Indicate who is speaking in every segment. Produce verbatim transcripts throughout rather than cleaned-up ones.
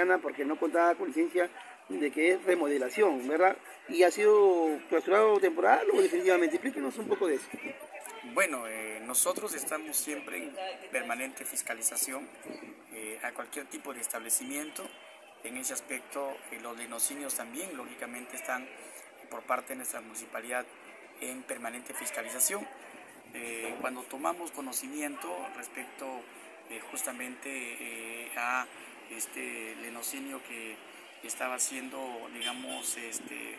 Speaker 1: Panamericana porque no contaba con licencia de que es remodelación, ¿verdad? ¿Y ha sido clausurado temporal o definitivamente? Explíquenos un poco de eso.
Speaker 2: Bueno, eh, nosotros estamos siempre en permanente fiscalización eh, a cualquier tipo de establecimiento. En ese aspecto, eh, los lenocinios también, lógicamente, están por parte de nuestra municipalidad en permanente fiscalización. Eh, cuando tomamos conocimiento respecto eh, justamente eh, a este lenocinio que estaba siendo, digamos, este,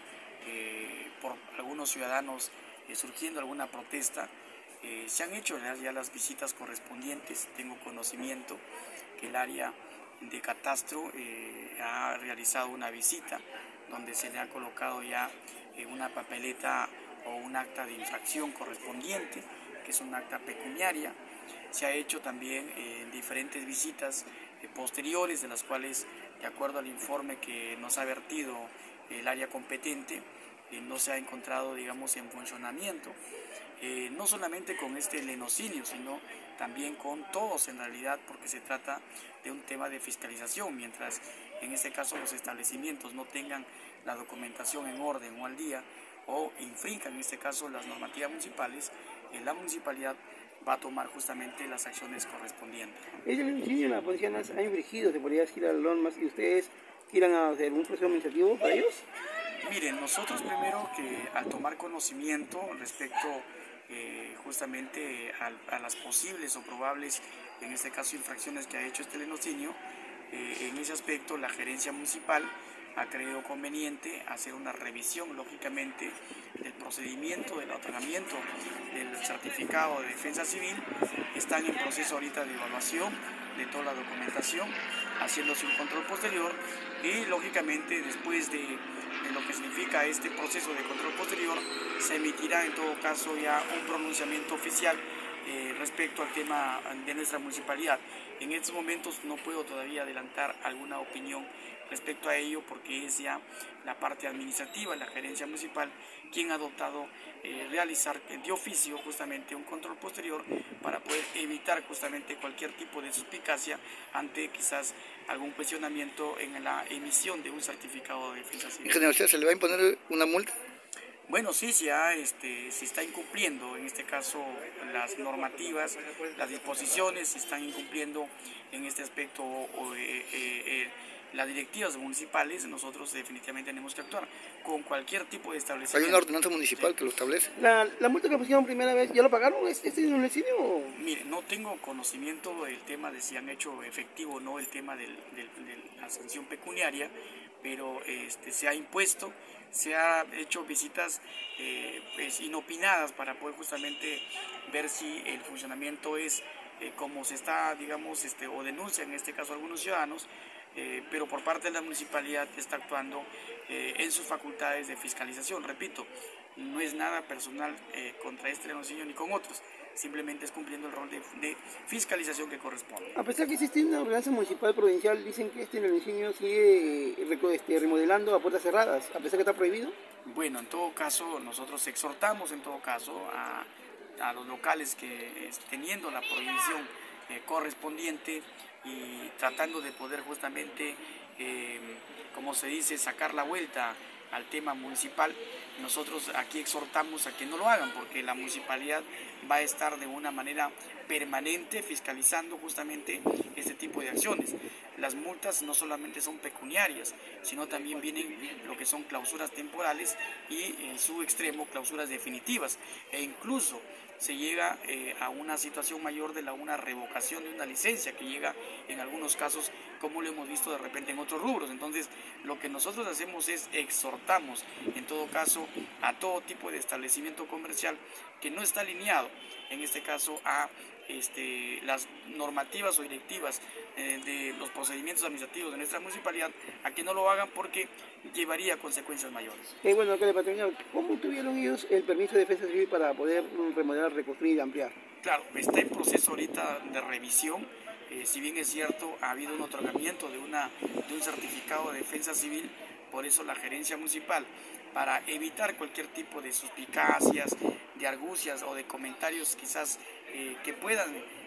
Speaker 2: eh, por algunos ciudadanos eh, surgiendo alguna protesta, eh, se han hecho ya, ya las visitas correspondientes. Tengo conocimiento que el área de catastro eh, ha realizado una visita donde se le ha colocado ya eh, una papeleta o un acta de infracción correspondiente, que es un acta pecuniaria. Se ha hecho también eh, diferentes visitas eh, posteriores, de las cuales, de acuerdo al informe que nos ha vertido el área competente, eh, no se ha encontrado, digamos, en funcionamiento. Eh, no solamente con este lenocinio, sino también con todos en realidad, porque se trata de un tema de fiscalización. Mientras en este caso los establecimientos no tengan la documentación en orden o al día, o infrinjan en este caso las normativas municipales, eh, la municipalidad va a tomar justamente las acciones correspondientes.
Speaker 1: ¿Es el lenocinio la policía ha infringido, se podría decir, a las normas y ustedes quieran hacer un proceso administrativo para ellos?
Speaker 2: Miren, nosotros primero que al tomar conocimiento respecto eh, justamente a, a las posibles o probables, en este caso, infracciones que ha hecho este lenocinio, eh, en ese aspecto la gerencia municipal ha creído conveniente hacer una revisión, lógicamente, del procedimiento, del otorgamiento del certificado de defensa civil. Están en proceso ahorita de evaluación de toda la documentación, haciéndose un control posterior y, lógicamente, después de, de lo que significa este proceso de control posterior, se emitirá en todo caso ya un pronunciamiento oficial Eh, respecto al tema de nuestra municipalidad. En estos momentos no puedo todavía adelantar alguna opinión respecto a ello, porque es ya la parte administrativa, la gerencia municipal, quien ha adoptado eh, realizar de oficio justamente un control posterior para poder evitar justamente cualquier tipo de suspicacia ante quizás algún cuestionamiento en la emisión de un certificado de defensa civil.
Speaker 1: ¿En general se le va a imponer una multa?
Speaker 2: Bueno, sí, se, ha, este, se está incumpliendo, en este caso, las normativas, las disposiciones, se están incumpliendo en este aspecto o, eh, eh, las directivas municipales. Nosotros definitivamente tenemos que actuar con cualquier tipo de establecimiento.
Speaker 1: ¿Hay una ordenanza municipal sí. que lo establece? ¿La, la multa que pusieron primera vez, ya lo pagaron? ¿Este es un lenocinio?
Speaker 2: Mire, no tengo conocimiento del tema de si han hecho efectivo o no el tema del, del, de la sanción pecuniaria, pero este, se ha impuesto, se ha hecho visitas eh, pues, inopinadas para poder justamente ver si el funcionamiento es eh, como se está, digamos, este, o denuncia en este caso algunos ciudadanos, eh, pero por parte de la municipalidad está actuando eh, en sus facultades de fiscalización. Repito, no es nada personal eh, contra este lenocinio ni con otros, simplemente es cumpliendo el rol de, de fiscalización que corresponde.
Speaker 1: A pesar que existe una ordenanza municipal provincial, dicen que este lenocinio sigue este, remodelando a puertas cerradas, a pesar que está prohibido.
Speaker 2: Bueno, en todo caso, nosotros exhortamos en todo caso a, a los locales que teniendo la prohibición eh, correspondiente y tratando de poder justamente, eh, como se dice, sacar la vuelta al tema municipal, nosotros aquí exhortamos a que no lo hagan, porque la municipalidad va a estar de una manera permanente fiscalizando justamente este tipo de acciones. Las multas no solamente son pecuniarias, sino también vienen lo que son clausuras temporales y en su extremo clausuras definitivas, e incluso se llega eh, a una situación mayor de la una revocación de una licencia, que llega en algunos casos, como lo hemos visto de repente en otros rubros. Entonces, lo que nosotros hacemos es exhortamos en todo caso a todo tipo de establecimiento comercial que no está alineado, en este caso a este, las normativas o directivas eh, de los procedimientos administrativos de nuestra municipalidad, a que no lo hagan, porque llevaría a consecuencias mayores.
Speaker 1: Eh, bueno, alcalde Patriñao, ¿cómo tuvieron ellos el permiso de defensa civil para poder remodelar, reconstruir y ampliar?
Speaker 2: Claro, está en proceso ahorita de revisión. Eh, si bien es cierto, ha habido un otorgamiento de, una, de un certificado de defensa civil, por eso la gerencia municipal, para evitar cualquier tipo de suspicacias, de argucias o de comentarios quizás eh, que puedan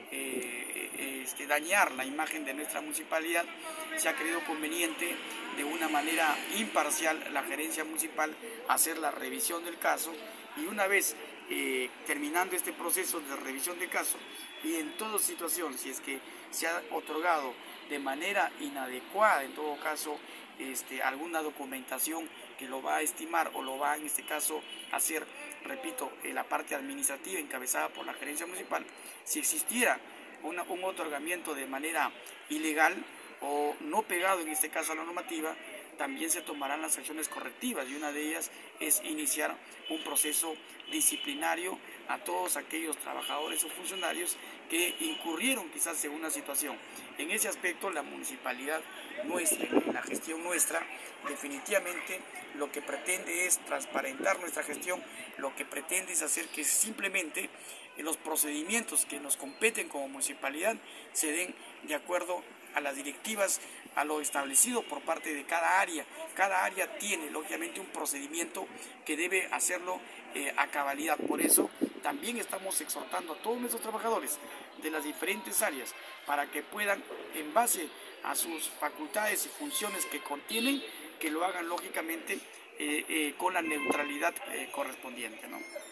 Speaker 2: eh, este, dañar la imagen de nuestra municipalidad, se ha creído conveniente de una manera imparcial la gerencia municipal hacer la revisión del caso, y una vez eh, terminando este proceso de revisión de caso, y en toda situación, si es que se ha otorgado de manera inadecuada, en todo caso, este, alguna documentación que lo va a estimar o lo va en este caso a hacer, repito, en la parte administrativa encabezada por la gerencia municipal, si existiera una, un otorgamiento de manera ilegal o no pegado en este caso a la normativa, también se tomarán las acciones correctivas, y una de ellas es iniciar un proceso disciplinario a todos aquellos trabajadores o funcionarios que incurrieron quizás en una situación. En ese aspecto, la municipalidad nuestra, la gestión nuestra, definitivamente lo que pretende es transparentar nuestra gestión, lo que pretende es hacer que simplemente los procedimientos que nos competen como municipalidad se den de acuerdo a las directivas, a lo establecido por parte de cada área. Cada área tiene, lógicamente, un procedimiento que debe hacerlo eh, a cabalidad. Por eso, también estamos exhortando a todos nuestros trabajadores de las diferentes áreas para que puedan, en base a sus facultades y funciones que contienen, que lo hagan, lógicamente, eh, eh, con la neutralidad eh, correspondiente, ¿no?